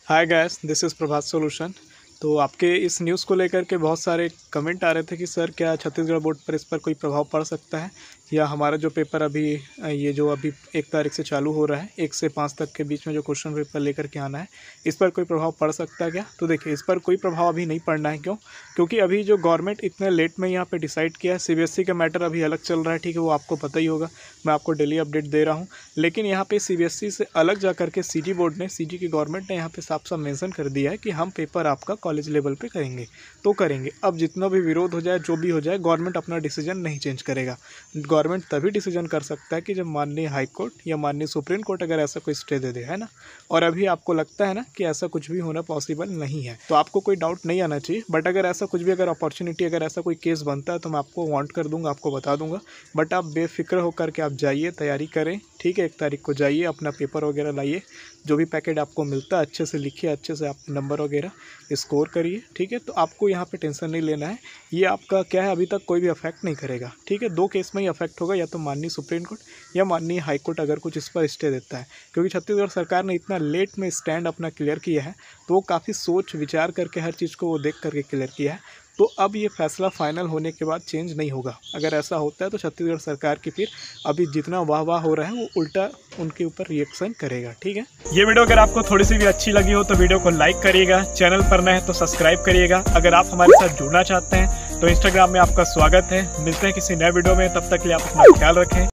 Hi guys, this is Prabhat solution. तो आपके इस न्यूज़ को लेकर के बहुत सारे कमेंट आ रहे थे कि सर क्या छत्तीसगढ़ बोर्ड पर इस पर कोई प्रभाव पड़ सकता है, या हमारा जो पेपर अभी ये जो अभी 1 तारीख से चालू हो रहा है 1 से 5 तक के बीच में जो क्वेश्चन पेपर लेकर के आना है, इस पर कोई प्रभाव पड़ सकता है क्या। तो देखिए, इस पर कोई प्रभाव अभी नहीं पड़ना है। क्योंकि अभी जो गवर्नमेंट इतने लेट में यहाँ पे डिसाइड किया है, सीबीएसई का मैटर अभी अलग चल रहा है, ठीक है, वो आपको पता ही होगा, मैं आपको डेली अपडेट दे रहा हूँ। लेकिन यहाँ पे सीबीएसई से अलग जा करके सीजी बोर्ड ने, सीजी की गवर्नमेंट ने यहाँ पे साफ साफ मेंशन कर दिया है कि हम पेपर आपका कॉलेज लेवल पे करेंगे तो करेंगे। अब जितना भी विरोध हो जाए, जो भी हो जाए, गवर्नमेंट अपना डिसीजन नहीं चेंज करेगा। गवर्नमेंट तभी डिसीजन कर सकता है कि जब माननीय हाई कोर्ट या माननीय सुप्रीम कोर्ट अगर ऐसा कोई स्टे दे दे, है ना। और अभी आपको लगता है ना कि ऐसा कुछ भी होना पॉसिबल नहीं है, तो आपको कोई डाउट नहीं आना चाहिए। बट अगर ऐसा कुछ भी, अगर अपॉर्चुनिटी, अगर ऐसा कोई केस बनता है तो मैं आपको वांट कर दूंगा, आपको बता दूंगा। बट आप बेफिक्र होकर के आप जाइए, तैयारी करें, ठीक है। 1 तारीख को जाइए, अपना पेपर वगैरह लाइए, जो भी पैकेट आपको मिलता है अच्छे से लिखिए, अच्छे से आप नंबर वगैरह स्कोर करिए, ठीक है। तो आपको यहाँ पे टेंशन नहीं लेना है। ये आपका क्या है, अभी तक कोई भी अफेक्ट नहीं करेगा, ठीक है। 2 केस में ही अफेक्ट होगा, या तो माननीय सुप्रीम कोर्ट या माननीय हाई कोर्ट अगर कुछ इस पर स्टे देता है। क्योंकि छत्तीसगढ़ सरकार ने इतना लेट में स्टैंड अपना क्लियर किया है, तो वो काफ़ी सोच विचार करके हर चीज़ को वो देख करके क्लियर किया है। तो अब ये फैसला फाइनल होने के बाद चेंज नहीं होगा। अगर ऐसा होता है तो छत्तीसगढ़ सरकार की फिर अभी जितना वाह वाह हो रहा है वो उल्टा उनके ऊपर रिएक्शन करेगा, ठीक है। ये वीडियो अगर आपको थोड़ी सी भी अच्छी लगी हो तो वीडियो को लाइक करिएगा, चैनल पर नए हैं तो सब्सक्राइब करिएगा। अगर आप हमारे साथ जुड़ना चाहते हैं तो इंस्टाग्राम में आपका स्वागत है। मिलते हैं किसी नए वीडियो में, तब तक के लिए आप अपना ख्याल रखें।